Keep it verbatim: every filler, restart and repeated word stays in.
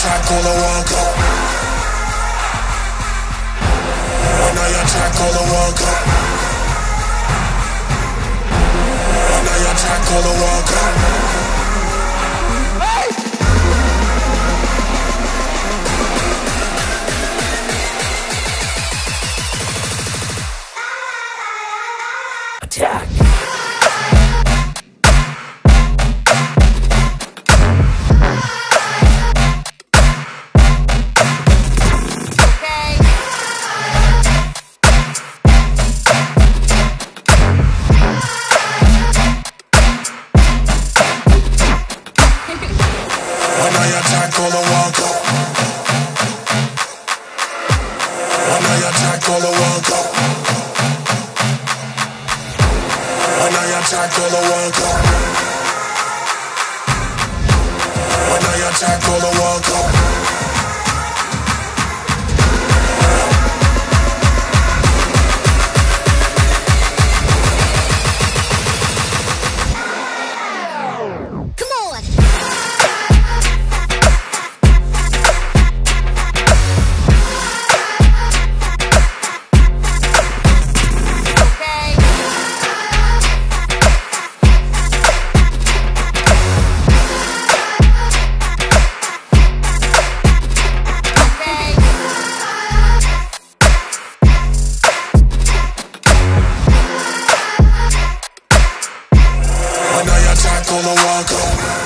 tackle the World Cup. When I tackle the World Cup. When I tackle the World Cup. Hey! Attack. Tackle the World Cup. When I tackle the World Cup. When I tackle the World Cup. When I tackle the World Cup. Tackle the World Cup.